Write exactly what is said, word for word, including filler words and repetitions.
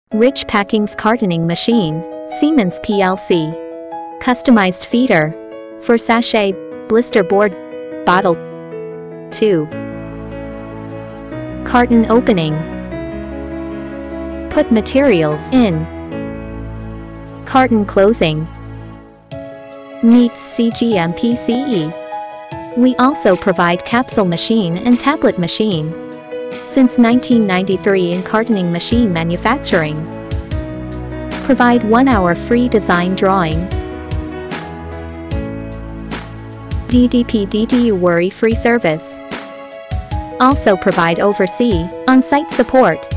Rich Packings Cartoning Machine, Siemens P L C. Customized feeder. For sachet, blister board, bottle. two. Carton opening. Put materials in. Carton closing. Meets C G M P C E. We also provide capsule machine and tablet machine. Since nineteen ninety-three in cartoning machine manufacturing. Provide one hour free design drawing. D D P D D U worry-free service. Also provide overseas, on-site support.